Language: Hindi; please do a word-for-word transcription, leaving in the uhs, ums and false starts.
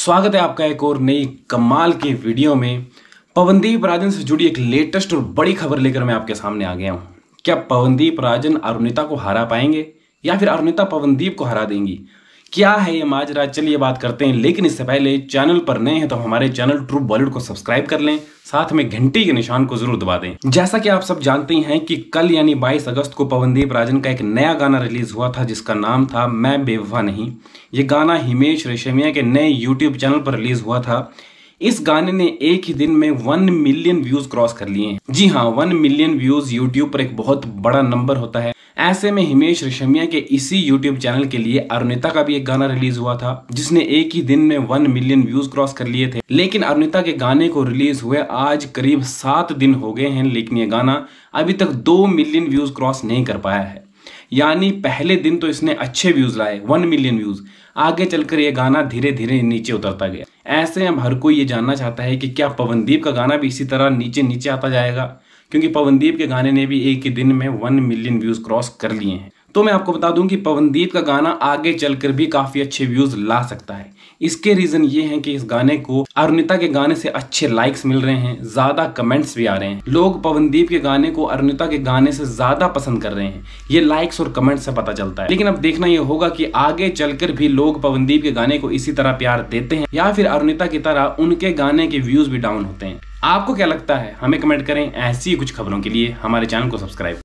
स्वागत है आपका एक और नई कमाल की वीडियो में। पवनदीप राजन से जुड़ी एक लेटेस्ट और बड़ी खबर लेकर मैं आपके सामने आ गया हूं। क्या पवनदीप राजन अरुणिता को हरा पाएंगे या फिर अरुणिता पवनदीप को हरा देंगी? क्या है ये माजरा, चलिए बात करते हैं। लेकिन इससे पहले चैनल पर नए हैं तो हमारे चैनल ट्रू बॉलीवुड को सब्सक्राइब कर लें, साथ में घंटी के निशान को जरूर दबा दें। जैसा कि आप सब जानते हैं कि कल यानी बाईस अगस्त को पवनदीप राजन का एक नया गाना रिलीज हुआ था जिसका नाम था मैं बेवफा नहीं। ये गाना हिमेश रेशमिया के नए यूट्यूब चैनल पर रिलीज हुआ था। इस गाने ने एक ही दिन में वन मिलियन व्यूज क्रॉस कर लिए हैं। जी हाँ, वन मिलियन व्यूज यूट्यूब पर एक बहुत बड़ा नंबर होता है। ऐसे में हिमेश रेशमिया के इसी यूट्यूब चैनल के लिए अरुणिता का भी एक गाना रिलीज हुआ था जिसने एक ही दिन में वन मिलियन व्यूज क्रॉस कर लिए थे। लेकिन अरुणिता के गाने को रिलीज हुए आज करीब सात दिन हो गए हैं, लेकिन ये गाना अभी तक दो मिलियन व्यूज क्रॉस नहीं कर पाया है। यानी पहले दिन तो इसने अच्छे व्यूज लाए, वन मिलियन व्यूज। आगे चलकर ये गाना धीरे धीरे नीचे उतरता गया। ऐसे अब हर कोई ये जानना चाहता है कि क्या पवनदीप का गाना भी इसी तरह नीचे नीचे आता जाएगा, क्योंकि पवनदीप के गाने ने भी एक ही दिन में वन मिलियन व्यूज क्रॉस कर लिए हैं। तो मैं आपको बता दूं कि पवनदीप का गाना आगे चलकर भी काफी अच्छे व्यूज ला सकता है। इसके रीजन ये हैं कि इस गाने को अरुणिता के गाने से अच्छे लाइक्स मिल रहे हैं, ज्यादा कमेंट्स भी आ रहे हैं। लोग पवनदीप के गाने को अरुणिता के गाने से ज्यादा पसंद कर रहे हैं, ये लाइक्स और कमेंट्स से पता चलता है। लेकिन अब देखना ये होगा कि आगे चलकर भी लोग पवनदीप के गाने को इसी तरह प्यार देते हैं या फिर अरुणिता की तरह उनके गाने के व्यूज भी डाउन होते हैं। आपको क्या लगता है? हमें कमेंट करें। ऐसी कुछ खबरों के लिए हमारे चैनल को सब्सक्राइब